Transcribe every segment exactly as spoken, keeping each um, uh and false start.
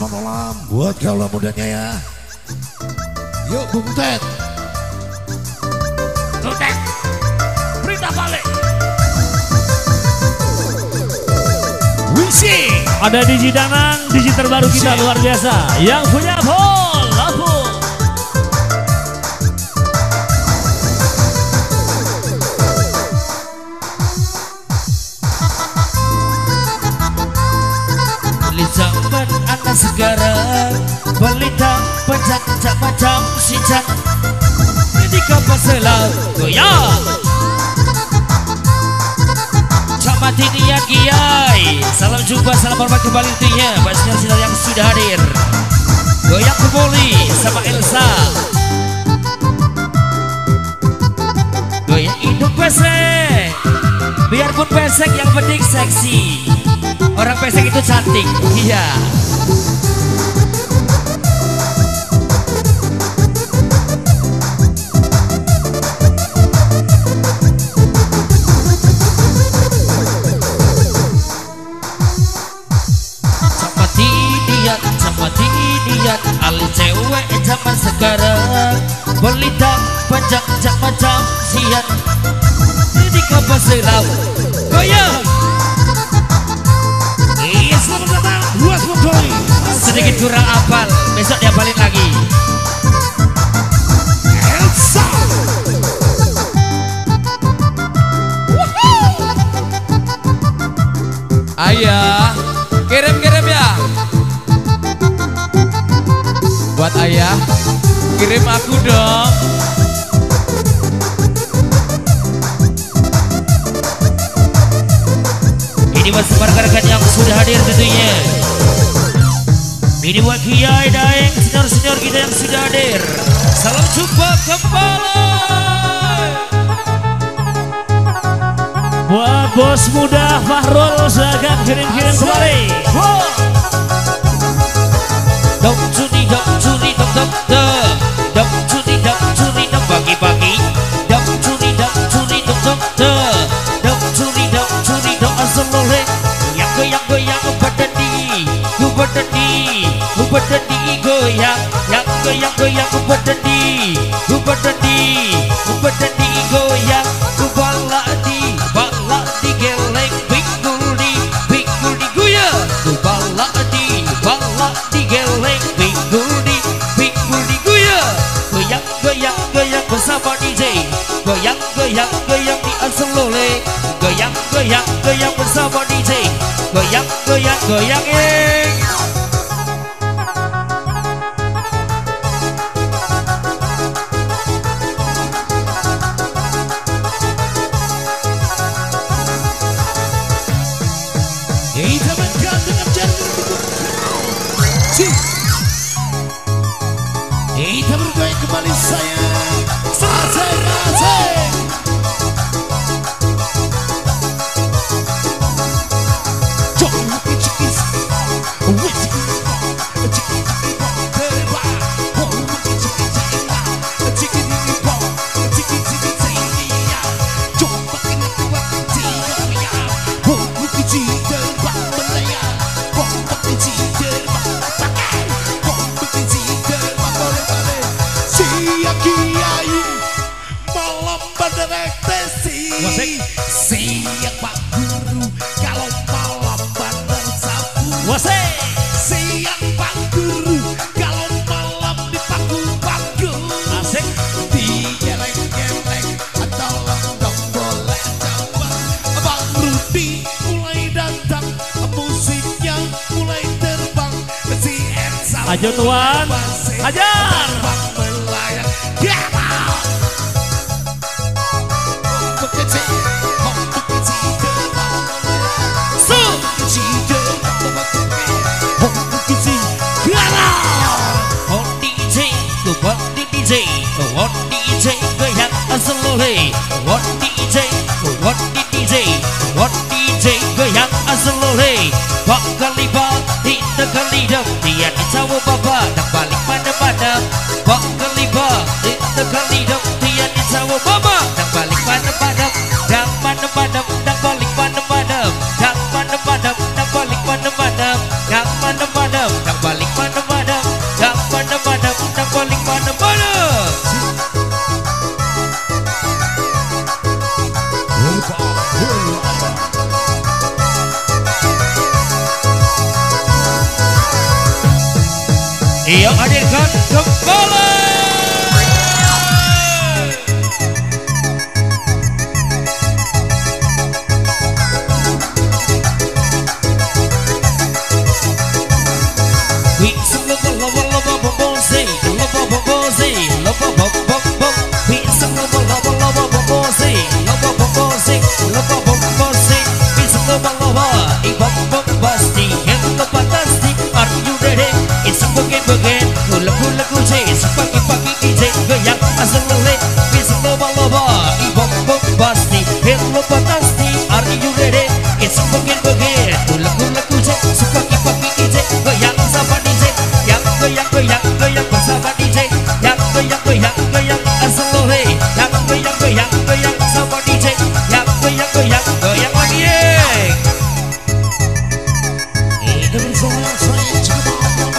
selamat malam buat kaula mudanya ya. Yuk Bung Ted. Tutek, berita balik. Wisi. Ada Digi Danang, Digi terbaru kita luar biasa. Yang punya Pol, Lapu. Zaman anak sekarang pelita pencak-pencak macam sijak di kapal selam goyang sama tinian kiai. Salam jumpa, salam hormat kembali tentunya Mbak Sinar yang sudah hadir. Goyang kembali sama Elsa. Goyang hidung pesek, biarpun pesek yang penting seksi. Orang pesek itu cantik, iya. Seperti dia, seperti dia, alis cewek zaman sekarang belita panjang-panjang macam siat di kapal selam goyang. Selamat datang buat Motoy. Sedikit kurang apal, besok dia balik lagi. Elsa. Ayah, kirim-kirim ya. Buat ayah, kirim aku dong. Ini buat rekan-rekan yang sudah hadir tentunya. Ini buat Kiai Daeng, senior-senior kita yang sudah hadir. Salam jumpa kembali. Buat bos muda Fahrul, silakan kirim-kirim kembali. Dok curi, dok curi, dok dok dok. Dok curi, dok curi, dok pagi-pagi. Dok curi, dok curi, dok dok dok. Dok curi, dok curi, dok asal oleh. Yang goyang goyang badan di, badan di, badan di goyang. Yang goyang goyang badan di, badan di, badan di goyang. Balak di, balak di geleng, pikul di, pikul di goyang. Balak di, balak di geleng, pikul di, pikul di goyang. Goyang goyang goyang bersama D J. Goyang goyang goyang di asal oleh. Goyang goyang goyang bersama D J. Goyang goyang goyang eh. Kita mainkan dengan jantung. Kita bergoyang kembali sayang. Asik asik. Siap Pak Guru kalau malam bandar sapu. Wasai. Siap Pak Guru kalau malam dipaku-paku. Asik. Digeleng-geleng atau dong boleh coba. Bang Rudi mulai datang, musiknya mulai terbang. Si Elsa Ajo tuan, hajar. melayang. Get out. D J, what D J, goyang asal oleh. What D J, what D J, what D J, goyang asal oleh. Pak Kaliba, tidak kalidam, dia dicawa baba, dan balik pada-pada. Pak Kaliba, tidak kalidam, dia dicawa baba, dan balik pada-pada. Dan pada-pada, dan balik pada-pada. Dan pada-pada, dan balik pada-pada. Dan pada-pada, dan balik pada-pada. kembali. We sing love love love love love say love love love say love love love love. We sing love love love love love say love love love say love love love say. We sing love love ibam bam pasti yang love pasti. Are you ready? It's a boogie boogie. Hula hula kuje sepagi pagi D J goyang asal lele. We sing love love ibam bam pasti yang love pasti. Are you ready? It's a boogie boogie. Hula hula kuje sepagi pagi D J goyang sama D J. Yang goyang goyang goyang bersama D J. Yang goyang goyang goyang asal lele. Yang goyang goyang goyang sama D J. Yang goyang goyang goyang lagi. Itu bersama saya coba.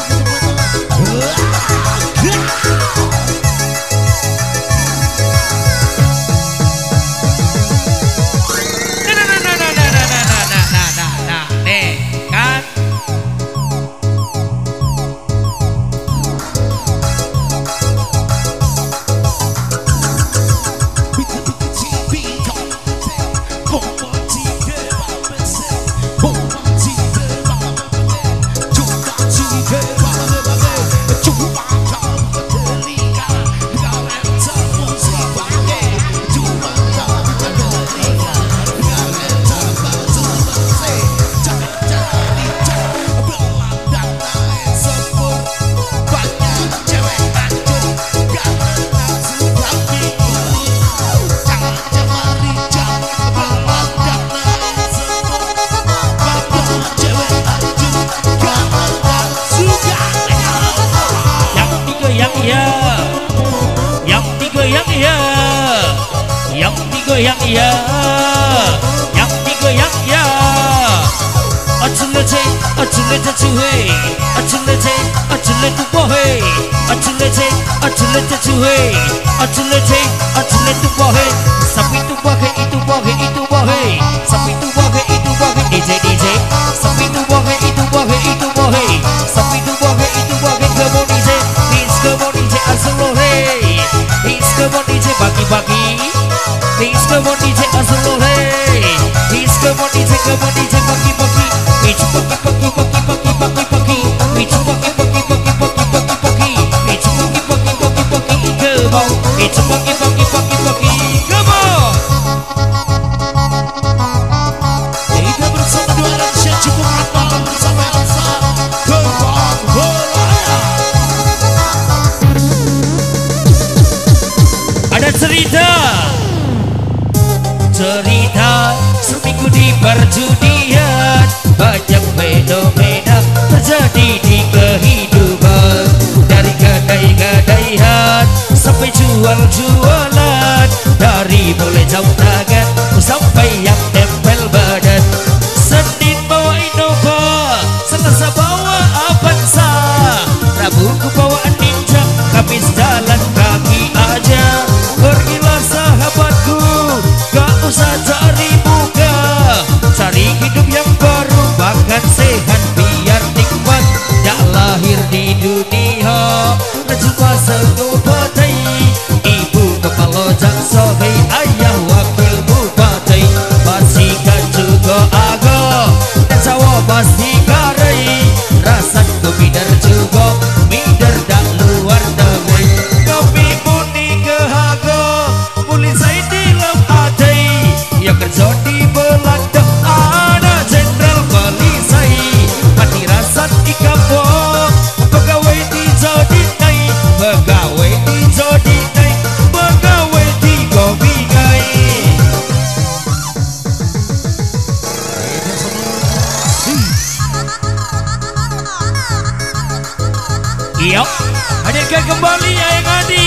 Yang ya, yang digoyang ya. Aculete, aculete cuhe, aculete, aculete bohe, aculete, aculete cuhe, aculete, aculete bohe. Sapi tu bohe, itu bohe, itu bohe. Sapi tu bohe, itu bohe. D J, D J. Sapi tu bohe, itu bohe, itu bohe. Sapi tu bohe, itu bohe. Come on D J, please come on D J, asal lore. Please come on D J, bagi-bagi. Please come on D J Azulore. Please come on D J, come on D J, pagi pagi. Pichu pagi pagi pagi pagi pagi pagi. Pichu pagi pagi pagi pagi pagi pagi. Pichu pagi pagi pagi pagi. Come on. Pichu pagi pagi pagi pagi. Come on. Kita bersama dua Raja cukup matang bersama Elsa. Kembang Belaya. Ada cerita. Cerita seminggu di perjudian, banyak fenomena terjadi di kehidupan. Dari gadai-gadaian sampai jual-jualan, dari mulai jam tangan sampai yang tempel badan. Senin bawa Innova, Selasa bawa Avanza, Rabu ku bawa Ninja, Kamis jalan kaki aja. Pergilah sahabatku, gak usah cari muka, cari hidup yang baru, makan sehat biar nikmat. Gak lahir di dunia cuma segubatai, ibu kepala jaksohei, ayah wakil bupati, basikan juga aga, dan sawah pasti karai, rasa kebidar juga, mider dak luar negeri. Kopi muni kehaga, mulai saya di lem hati, yang kerja di Belanda ada jenderal Balisai, mati rasat ikapok, pegawai di Jodinai, pegawai di Jodinai, pegawai di Gobigai. Iya, hadirkan kembali Ayang Adi.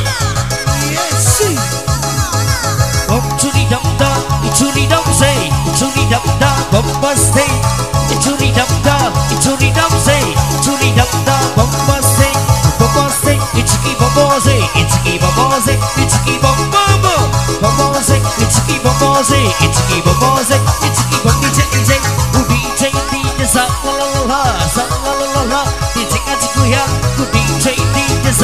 Om curi dam da, curi dam say, curi dam da, bombastic. Curi dam da, curi dam say, curi dam da, bombastic, bombastic. Ichiki bombose, ichiki bombose, ichiki bombo, bombose, ichiki bombose, ichiki bombose, ichiki bom D J D J, ku D J D J sa la la la la, sa la la la la, D J ngaji goyang, ku D J D J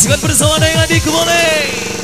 Yaksikan bersama dengan adik boleh.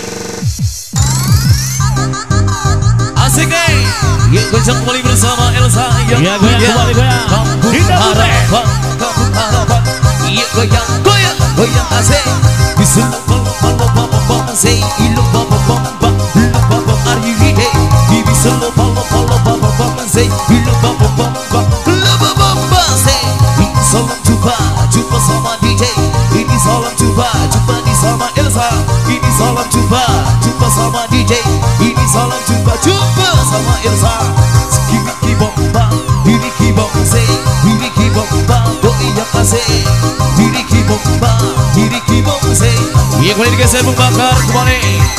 Asik nih. Yuk goncang kembali bersama Elsa yang Ya goyang kembali goyang. Kampung Kita harapan, kampung harapan. Yuk goyang, goyang, goyang asik. Bisa lomba lomba lomba lomba say lomba lomba lomba lomba are you ready? Bisa lomba lomba lomba lomba say lomba lomba lomba lomba lomba say. Salam jumpa, jumpa sama D J. Ini salam jumpa, jumpa di sama Elsa. Ini salam jumpa, jumpa sama D J. Ini salam jumpa, jumpa sama Elsa. Skibiki bomba, diriki bomba, diriki bomba, doi yang asik. Diriki bomba, diriki bomba. Iya kembali digeser membakar kembali.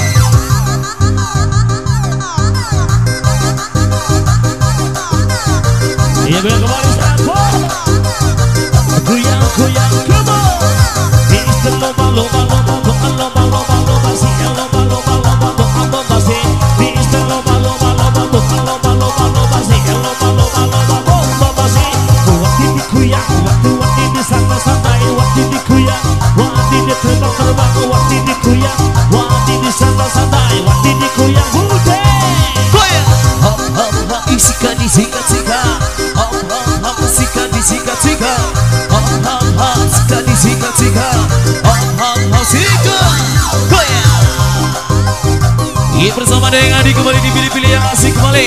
Iya goyang kembali Ustaz. Goyang goyang kembali. Ini lomba lomba lomba lomba lomba lomba lomba si lomba lomba lomba lomba lomba si. Ini lomba lomba lomba lomba lomba lomba lomba si lomba lomba lomba lomba si. Waktu di goyang, waktu waktu di santai santai, waktu di goyang, waktu di terbang terbang, waktu di goyang, waktu di santai santai, waktu di goyang bude. Goyang, hop hop hop, isikan disikat sikat, hop hop hop, isikan disikat sikat, hop hop hop, isikan disikat sikat, hop hop hop, sikat, goyang. Iya bersama dengan adik kembali dipilih-pilih yang asik kembali.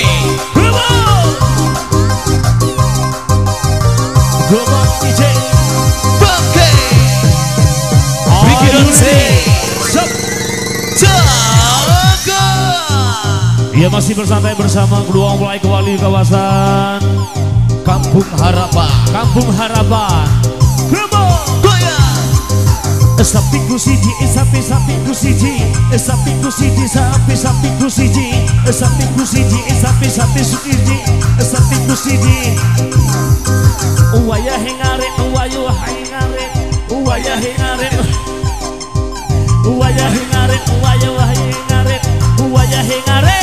Global D J Bangke, Ricky Donse, Jaga. Ia masih bersantai bersama kedua mempelai kembali di kawasan Kampung Harapan, Kampung Harapan. goyang. Sapi ku siji, sapi sapi ku siji, sapi ku siji, sapi sapi ku siji, sapi ku siji, sapi sapi ku siji, sapi ku siji. Waya hengare, wayu hengare, waya hengare, waya hengare, wayu hengare, waya hengare.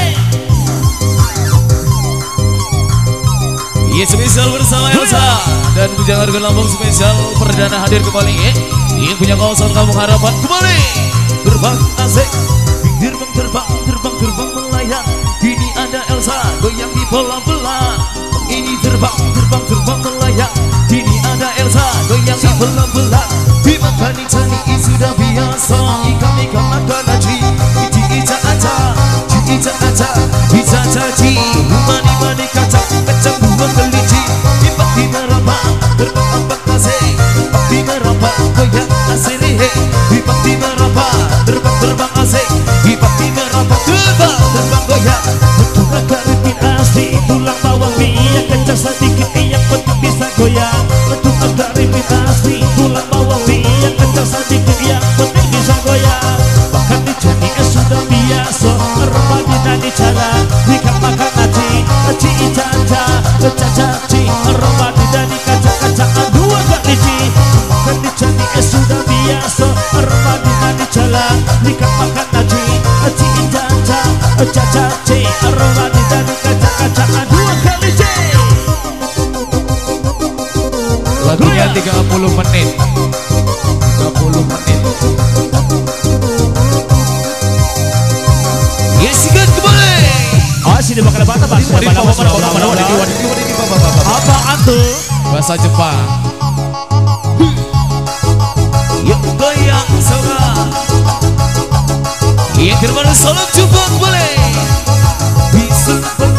Iya spesial bersama Elsa dan Bujang Harga Lambung spesial perdana hadir kembali ya. Yang punya kawasan Kampung Harapan kembali terbang asik, terbang terbang terbang terbang melayang. Ini ada Elsa goyang di belah-belah. Ini terbang terbang terbang melayang. Ini ada Elsa goyang di belah-belah. Dimakan ikan ini sudah biasa. Ikan ikan makan aji, iji ija aja, iji ija aja, ija caci. Mani mani kacang kacang buah kelinci. Ipak di meraba terbang ambak kasih. Ipak di meraba goyang asik he. Ipak di meraba terbang terbang asik. Ipak di meraba terbang terbang goyang. Betul garipin asli tulang bawang minyak kencang sedikit yang penting bisa goyang. Betul garipin asli tulang bawang minyak kencang sedikit yang penting bisa goyang. Bahkan di jani es sudah biasa remaja dan di jalan ikan makan aci aci ijaja cacaci remaja dan di kacang-kacangan dua kelinci. Bahkan di jani es sudah biasa remaja dan di jalan ikan makan aci aci ijaja cacaci remaja dan di kacang-kacangan dua kelinci. Lagunya tiga puluh menit, tiga puluh menit. Yes, sikat kembali. Oh sini bakal ada bata bata apaan tuh? Bahasa Jepang. Yuk goyang sama. Yang terbang salam jumpa kembali. Bisa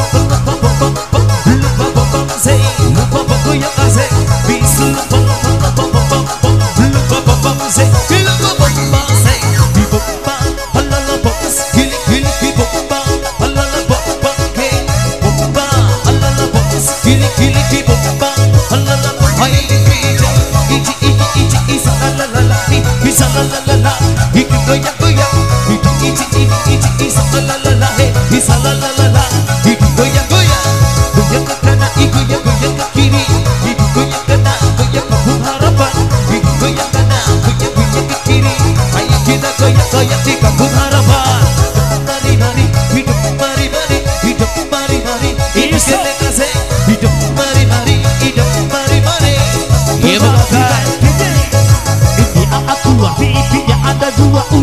lupa lupa goyang asik. Bisa lupa lupa lupa asik. Lupa lupa asik. Di bomba halala box gilik gilik di bomba halala bomba ke bomba halala box gilik gilik di bomba halala bomba iji iji iji iji isa lalala isa lalala iki goyang goyang iki iji iji iji isa lalala isa lalala iki goyang goyang goyang ke kanan iki goyang goyang ke kiri iki goyang kanan goyang Kampung Harapan iki goyang kanan goyang goyang ke kiri ayo kita goyang goyang di Kampung Harapan. Mari mari hidup mari mari hidup mari mari hidup kita kasih hidup mari mari hidup mari mari. Iya bakal Ini aku, ini ada dua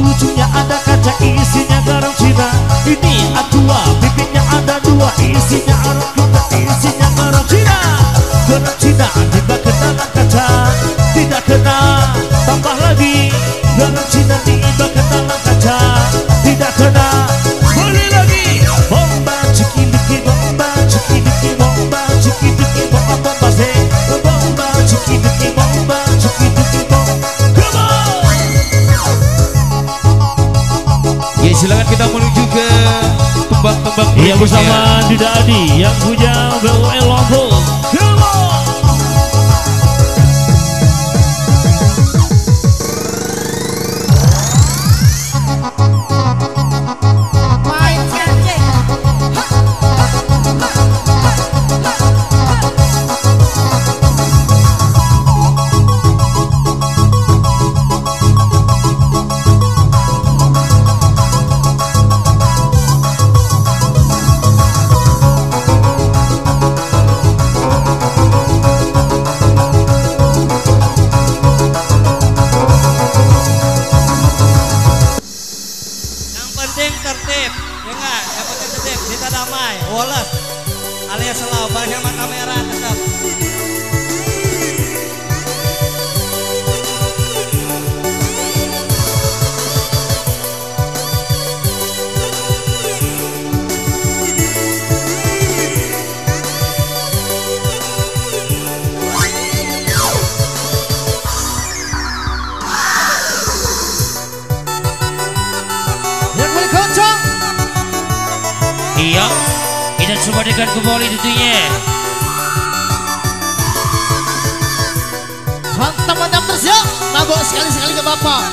juga tembak-tembak Iya bersama Dida Adi yang punya B U L Lombok. Tertib, ya enggak? Yang penting tertib, kita damai, Wallace alias selalu balik sama kamera tetap. Iya, kita coba dengan kembali tentunya. Mantap-mantap terus ya. Mabok sekali-sekali ke Bapak.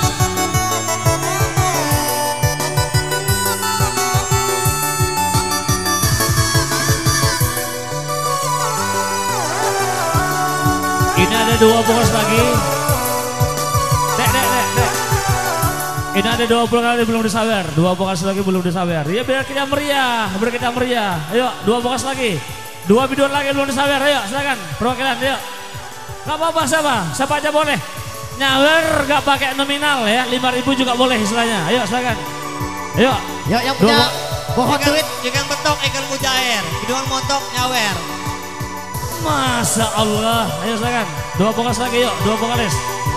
Ini ada dua box lagi. Dek, dek, dek, dek. Ini ada dua box lagi belum disawer. Dua box lagi belum disawer. Ya biar kita meriah, biar kita meriah. Ayo, dua box lagi. Dua bidon lagi belum disawer. Ayo, silakan. Perwakilan, ayo. Gak apa-apa siapa, siapa aja boleh. Nyawer gak pakai nominal ya, lima ribu juga boleh istilahnya. Ayo, silakan. Ayo. Ya yang punya pohon Ikan, duit. ikan betok, ikan mujair, hidungan montok, nyawer. Masya Allah. Ayo silakan. Dua box lagi yuk, dua box.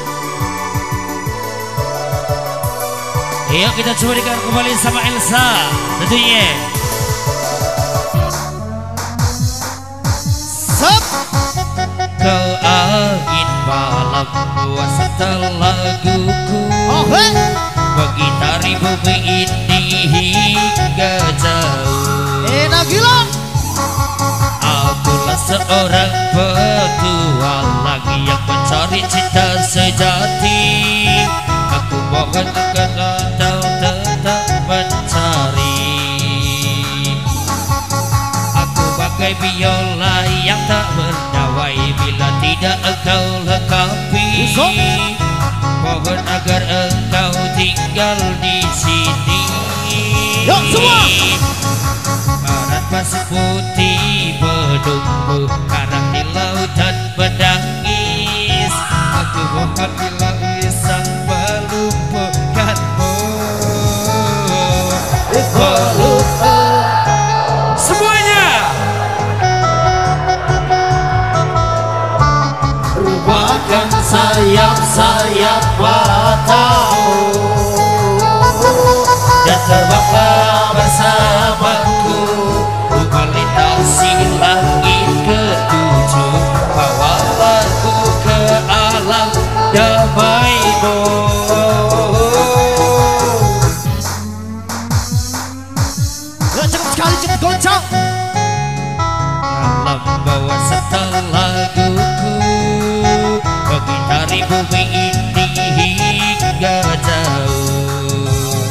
Ayo kita coba dengar kembali sama Elsa tentunya. Sep. Kau angin malam tua setelah laguku. Oh, he. Bagi tari bumi ini hingga jauh. Enak gila. Akulah seorang petualang yang mencari cinta sejati. Aku mohon engkau tetap mencari. Aku bagai biola yang tak bernawai bila tidak engkau lengkapi. Mohon agar engkau tinggal di sini. Yuk semua. Barat pasir putih menunggu karang di lautan menangis. Aku mohon bila bisa melupakanmu. Semuanya Rupakan sayap-sayap matamu dan terbanglah bersamaku. Ku melintasi langit ketujuh, bawalah ku ke alam damaimu. Ya cepat sekali, cepat goncang. Alam bawah setelah laguku, mengitari bumi ini hingga jauh.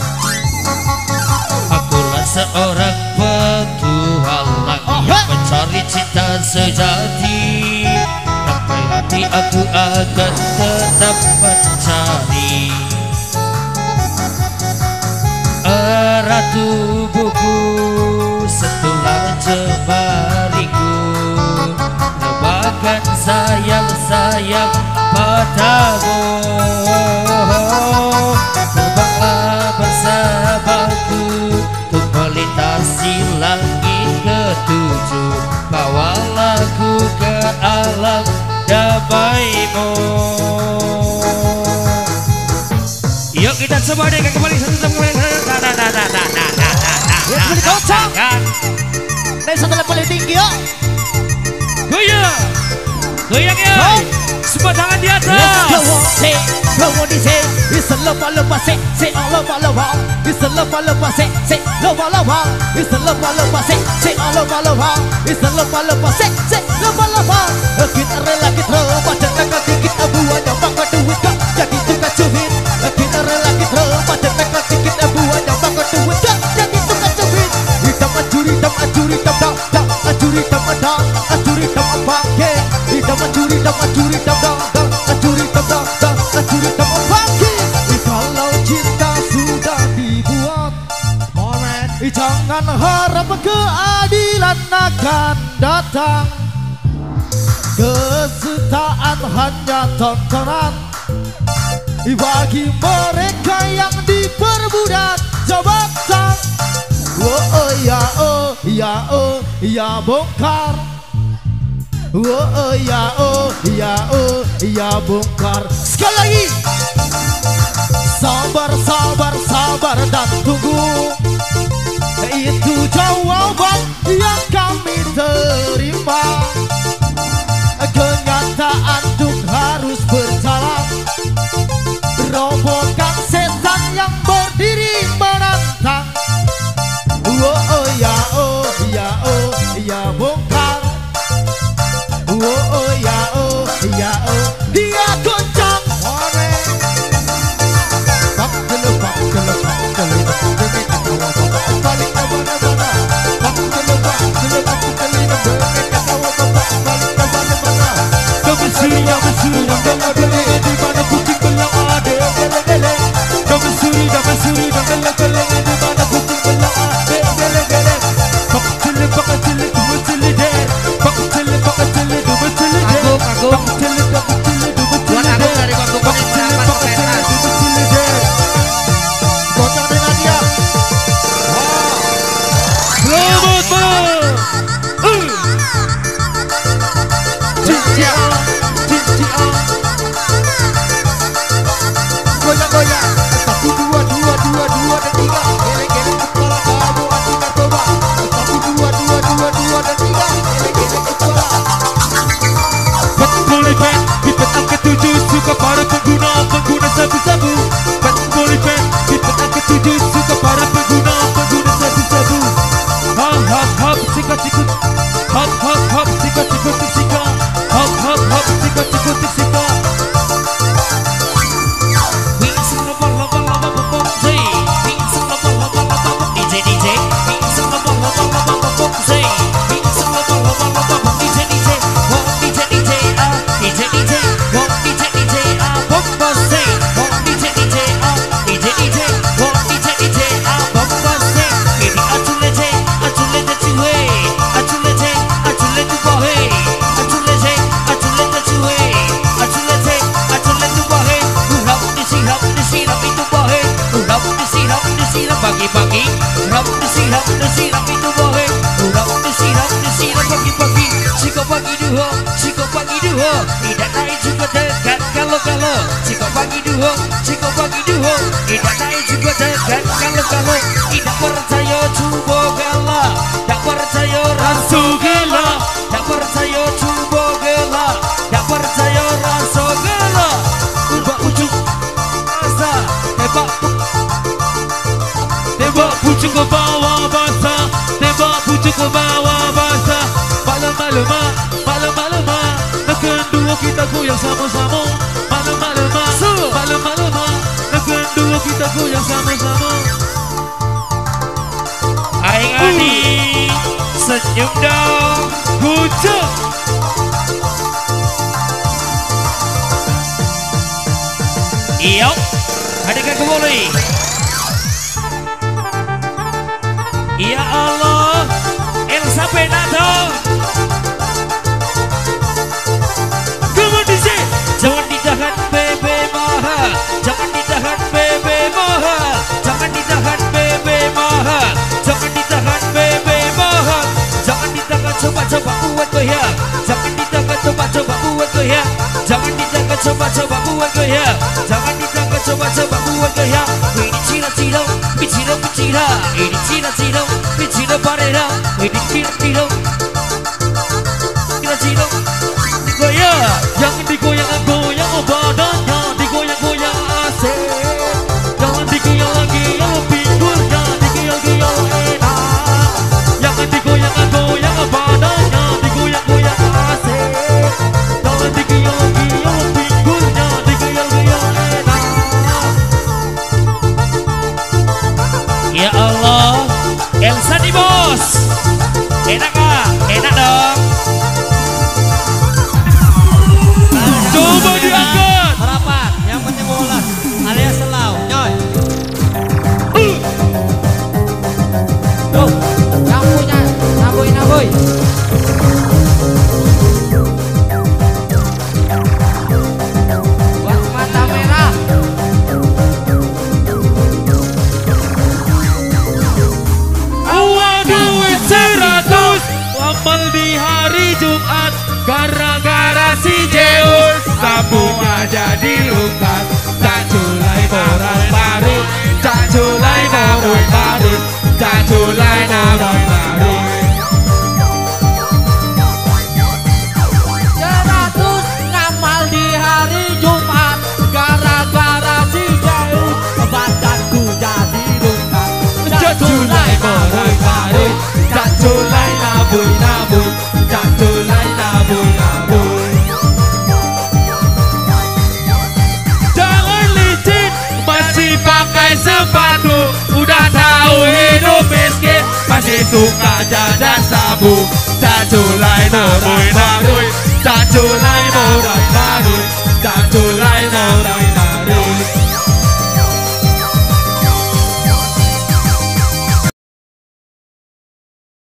Akulah seorang petualang Oh, yang he. mencari cinta sejati. Sampai hati aku akan tetap mencari. Erat tubuhku setulang jemariku, rebahkan sayap-sayap padamu. Terbanglah bersamaku untuk melintasi langit ketujuh, bawalah ku ke alam damaimu. Yuk kita coba deh kembali satu satu kembali. Nah, nah, nah, nah, nah, nah, nah, nah, Ya kembali goncang. kan. Dari satu level yang tinggi yuk. Goyang. Goyang ya. Semua tangan di atas. Let's go on, say, go on, say, it's a love, love, say, say, all over, love, it's a love, love, say, say, love, love, it's a love, love, say, say, all over, love, it's a love, love, say, say, love, love. Kita rela kita baca takkan dikit abu aja bangga duit kak jadi tukar cuit. Kita rela kita baca takkan dikit abu aja bangga duit kak jadi tukar cuit. Hitam acuri, hitam acuri, hitam dah, dah, acuri, hitam dah, acuri, hitam apa ke? Hitam acuri, hitam acuri, hitam dah, dah, acuri, hitam dah, dah, acuri, hitam apa ke? Kalau cinta sudah dibuat, jangan harap keadilan akan datang. Kesetaraan hanya tontonan bagi mereka yang diperbudak jabatan. Oh, oh ya oh ya oh ya bongkar. Oh, oh ya oh ya oh ya bongkar. Sekali lagi. Sabar, sabar, sabar dan tunggu. Itu jawaban yang kami terima. Kenyataan tuh harus berjalan. Robohkan setan yang berdiri menantang. Oh, oh ya oh ya oh ya bongkar. Oh, oh ya oh ya oh dia goncang. Bak dulu bak dulu bak dulu demi ketawa bapak balik ke mana-mana. Bak dulu bak dulu bak dulu demi ketawa bapak balik ke mana-mana. Kebesuri yang besuri yang gele-gele di mana kucing belang ada gele-gele. Kebesuri yang besuri yang gele-gele di mana kucing belang ada gele-gele. Bak dulu bak dulu dua dulu der. Bak dulu bak dulu dua dulu der. Agung, agung. Bak dulu bak dulu dua dulu Buat der. Agung dari Bang Gugum yang Bak mendapat dulu bak komentar. dulu dua dulu der. Gocang dengan dia. Selamat malam. Uh. Cici on, cici on. Goyang-goyang. Satu dua dua dua dua dan tiga. Geleng-geleng kepala kamu anti narkoba. Satu dua dua dua dua dan tiga. Geleng-geleng kepala. Betul event di petang ketujuh suka para pengguna pengguna sabu-sabu. Betul event di petang ketujuh suka para pengguna pengguna sabu-sabu. Hap hap hap sika sikut. Hap hap hap sika sikut sika. Hap hap hap sika sikut sika. Wingsung lomba-lomba-lomba bom zay. Wingsung lomba-lomba-lomba bom D J D J. Wingsung lomba-lomba-lomba bom zay. Wingsung lomba-lomba-lomba bom D J D J. Bom D J D J ah D J D J. Bom D J D J ah bom zay. Bom D J D J ah D J D J. Bom D J D J ah bom zay. Ini acule J, acule J cuwe. Acule J, acule tu bohe. Acule J, acule J cuwe. Acule J, acule tu bohe. Urap disirap disirap itu bohe. Urap disirap disirap pagi-pagi. Urap disirap disirap itu bohe. Urap disirap disirap pagi-pagi. Siko pagi duho, siko pagi duho. Tidak naik juga dekat kalau-kalau. Siko pagi duho, siko pagi duho. Tidak naik juga dekat kalau-kalau. Tidak percaya coba gala. Tak percaya rasa gala. Tak percaya coba gala. Tak percaya rasa gala. Ubah ujung asa tembak Tembak pucuk ke bawah basah. Tembak pucuk ke bawah basah. Malam-malam, malam-malam, kedua kita goyang sama-sama. Malam-malam, malam-malam, kedua kita goyang sama-sama. Aing Adi senyum dong. Gucuk. Iyo hadirkan kembali. Ya Allah Elsa Penato. Come on D J. Jangan ditahan bebe mahal. Jangan ditahan bebe mahal. Jangan ditahan bebe mahal. Jangan ditahan bebe mahal. Jangan ditahan coba-coba buat goyang. Jangan ditahan coba-coba buat goyang. Jangan ditahan coba-coba buat goyang. Jangan ditahan coba-coba buat goyang. Ini cira-cira, bicira bicira. Ini cira-cira, bicira parera. Ini cira-cira, cira-cira. Goyang. marui. Buat mata merah. Uang duit seratus amal di hari Jumat gara-gara si Zeus sambungnya jadi lukas. Tak culai orang baru, tak culai orang baru, tak culai orang baru. Seratus ngamal di hari Jumat gara-gara si Zeus badanku jadi luka. Tak culai orang baru, tak culai nabui nabui, tak culai nabui nabui. Jangan licin masih pakai sepatu, udah tahu hidup miskin masih suka jajan sabu. Tak culai orang baru, tak culai orang baru, tak culai orang baru.